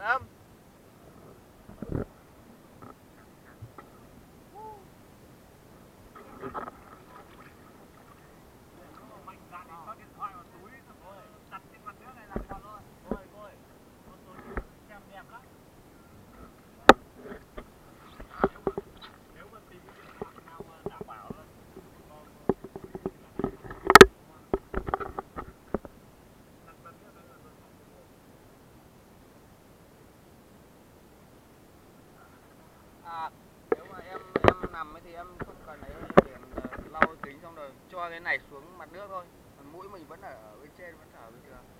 âm. Nếu mà em nằm ấy thì em không cần ấy điểm lau kính xong rồi cho cái này xuống mặt nước thôi. Còn mũi mình vẫn ở bên trên, vẫn thở bình thường.